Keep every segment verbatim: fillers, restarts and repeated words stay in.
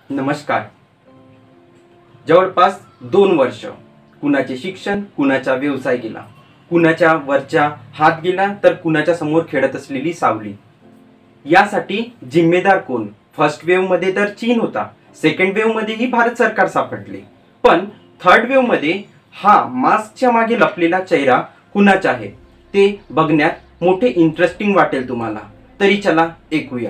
नमस्कार. जवळपास दोन वर्ष कुणाचे शिक्षण, कुणाचा व्यवसाय गेला, कुणाच्या वरच्या हात गेला, तर कुणाच्या समोर खेळत असलेली सावली. यासाठी जिम्मेदार कोण? फर्स्ट वेव्ह मध्ये तर चीन होता, सेकंड वेव्ह मध्येही भारत सरकार सापडले, पण थर्ड वेव्ह मध्ये हा मास्कच्या मागे लपलेला चेहरा कुणाचा आहे ते बघण्यात मोठे इंटरेस्टिंग वाटेल तुम्हाला. तरी चला ऐकूया.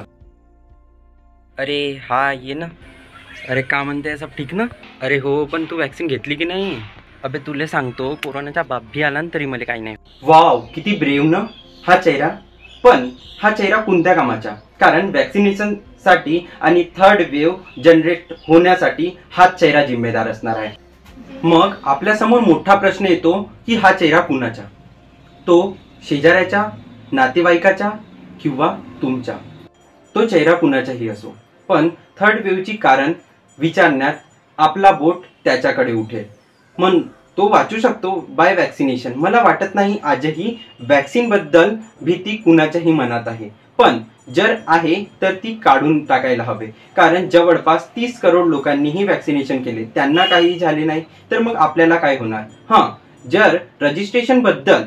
अरे हा ये ना. अरे का म्हणते, सब ठीक ना? अरे हो, पण तू वॅक्सिन घेतली की नाही? अबे तुला सांगतो, कोरोनाचा बाप भी आला तरी मला काही नाही. वाव, किती ब्रेव ना हा चेहरा. पण हा चेहरा कोणत्या कामाचा? कारण वॅक्सिनेशन साठी आणि थर्ड वेव्ह जनरेट होण्यासाठी हा चेहरा जिम्मेदार असणार आहे. मग आपल्या समोर मोठा प्रश्न येतो की हा चेहरा कुणाचा? तो शेजाऱ्याचा, नातेवाईकाचा किंवा तुमचा? तो चेहरा कुणाचाही असो, पण थर्ड वेव्हची कारण विचारण्यात आपला बोट त्याच्याकडे उठेल. मग तो वाचू शकतो बाय वॅक्सिनेशन. मला वाटत नाही आजही वॅक्सिन बद्दल भीती कुणाच्याही मनात आहे, पण जर आहे तर ती काढून टाकायला हवे. कारण जवळपास तीस करोड लोकांनीही वॅक्सिनेशन केले, त्यांना काही झाले नाही, तर मग आपल्याला काय होणार? हां, जर रजिस्ट्रेशन बद्दल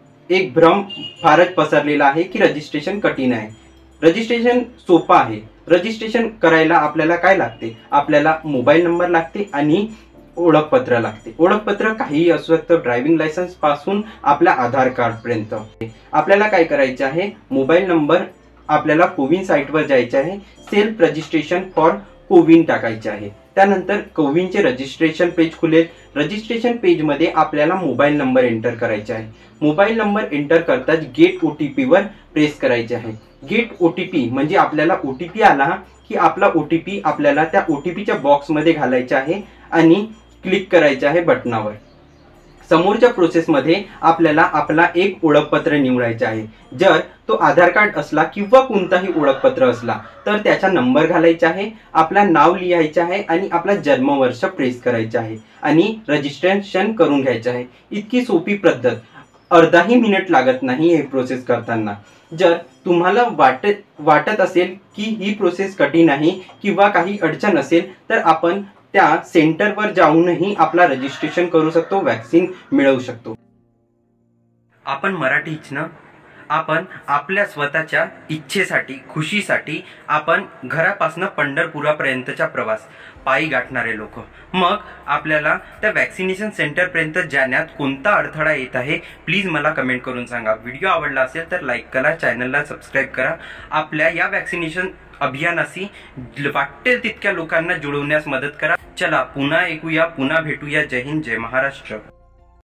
एक भ्रम फारच पसरलेला आहे की रजिस्ट्रेशन कठीण आहे. रजिस्ट्रेशन सोपं आहे. रजिस्ट्रेशन करायला आपल्याला काय लागते? आपल्याला मोबाईल नंबर लागते आणि ओळखपत्र लागते. ओळखपत्र काहीही असू शकतं, ड्रायव्हिंग लायसन्स पासून आपल्या आधार कार्ड पर्यंत. आपल्याला काय करायचे आहे? मोबाईल नंबर आपल्याला कोविन साईटवर जायचे आहे, सेल्फ रजिस्ट्रेशन फॉर कोविन टाकायचे आहे. त्यानंतर कोविनचे रजिस्ट्रेशन पेज खुलेल. रजिस्ट्रेशन पेजमध्ये आपल्याला मोबाईल नंबर एंटर करायचा आहे. मोबाईल नंबर एंटर करताच गेट ओ टी पीवर प्रेस करायचे आहे. गेट ओ टी पी म्हणजे आपल्याला ओ टी पी आला की आपला ओ टी पी आपल्याला त्या ओ टी पीच्या बॉक्समध्ये घालायचा आहे आणि क्लिक करायचे आहे बटनावर. समोरच्या प्रोसेसमध्ये आपल्याला आपला एक ओळखपत्र निवडायचे आहे. जर तो आधार कार्ड असला किंवा कोणताही ओळखपत्र असला तर त्याचा नंबर घालायचा आहे, आपला नाव लिहायचे आहे आणि आपला जन्मवर्ष प्रेस करायचे आहे आणि रजिस्ट्रेशन करून घ्यायचे आहे. इतकी सोपी पद्धत, अर्धाही मिनिट लागत नाही हे प्रोसेस करताना. जर तुम्हाला वाटत वाटत असेल की ही प्रोसेस कठीण आहे किंवा काही अडचण असेल तर आपण त्या सेंटरवर जाऊनही आपला रजिस्ट्रेशन करू शकतो, वॅक्सिन मिळवू शकतो. आपण मराठीच ना. आपण आपल्या स्वतःच्या इच्छेसाठी, खुशीसाठी आपण घरापासून पंढरपुरापर्यंतचा प्रवास पायी गाठणारे लोक. मग आपल्याला त्या वॅक्सिनेशन सेंटरपर्यंत जाण्यात कोणता अडथळा येत आहे, प्लीज मला कमेंट करून सांगा. व्हिडिओ आवडला असेल तर लाईक करा, चॅनलला सबस्क्राईब करा. आपल्या या वॅक्सिनेशन अभियानाशी वाटेल तितक्या लोकांना जुळवण्यास मदत करा. चला पुन्हा ऐकूया, पुन्हा भेटूया. जय हिंद, जय महाराष्ट्र.